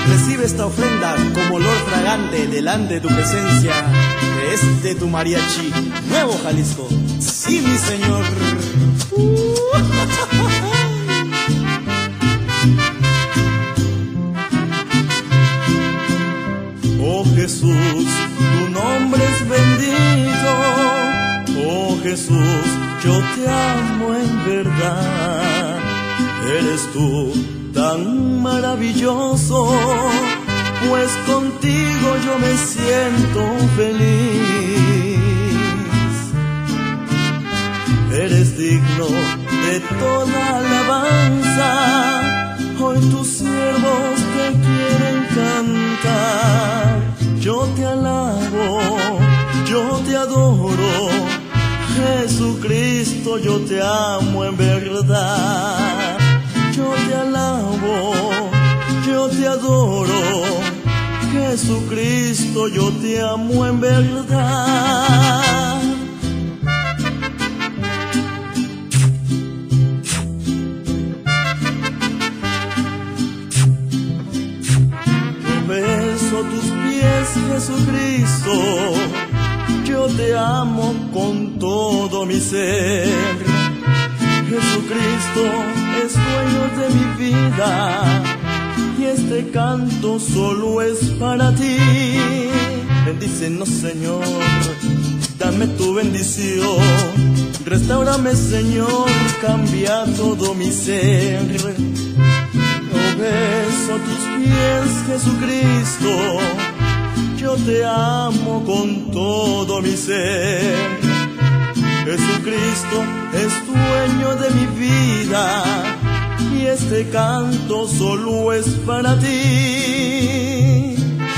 Recibe esta ofrenda como olor fragante delante de tu presencia, de este tu mariachi, Nuevo Jalisco. Sí, mi Señor. Oh Jesús, tu nombre es bendito. Oh Jesús, yo te amo en verdad. Eres tú tan maravilloso, pues contigo yo me siento feliz. Eres digno de toda alabanza. Hoy tus siervos te quieren cantar. Yo te alabo, yo te adoro. Jesucristo, yo te amo en verdad. Yo te alabo, yo te adoro. Jesucristo, yo te amo en verdad. Yo beso tus pies, Jesucristo. Yo te amo con todo mi ser. Jesucristo es dueño de mi vida y este canto solo es para ti. Bendícenos, Señor, dame tu bendición. Restáurame, Señor, cambia todo mi ser. Yo beso tus pies, Jesucristo. Yo te amo con todo mi ser. Jesucristo es dueño de mi vida y este canto solo es para ti.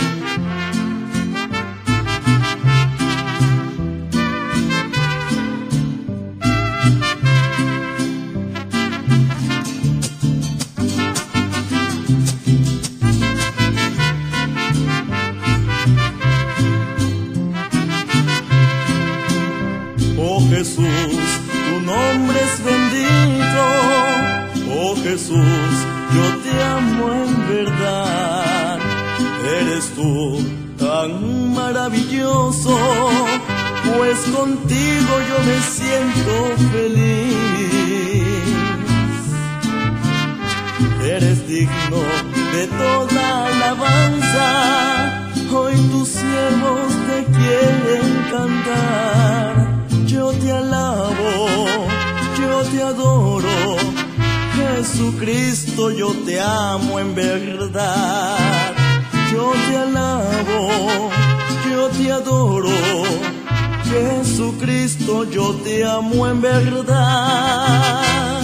Oh Jesús, tu nombre es bendito. Oh Jesús, yo te amo en verdad. Eres tú tan maravilloso, pues contigo yo me siento feliz. Eres digno de toda alabanza. Hoy tus siervos te quieren cantar. Yo te alabo, yo te adoro. Jesucristo, yo te amo en verdad. Yo te alabo, yo te adoro. Jesucristo, yo te amo en verdad.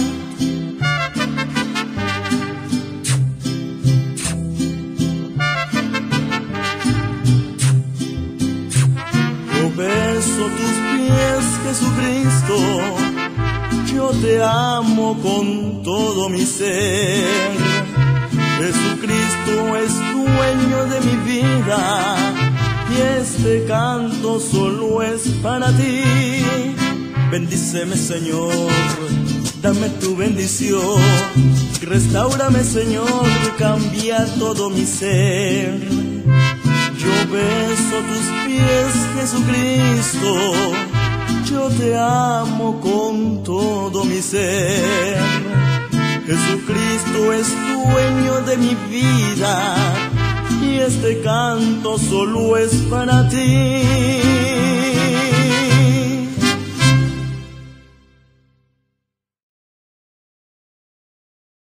Yo beso tus pies, Jesucristo. Yo te amo con todo mi ser. Jesucristo es dueño de mi vida y este canto solo es para ti. Bendíceme, Señor, dame tu bendición. Restáurame, Señor, cambia todo mi ser. Yo beso tus pies, Jesucristo. Yo te amo con todo mi ser. Jesucristo es dueño de mi vida y este canto solo es para ti.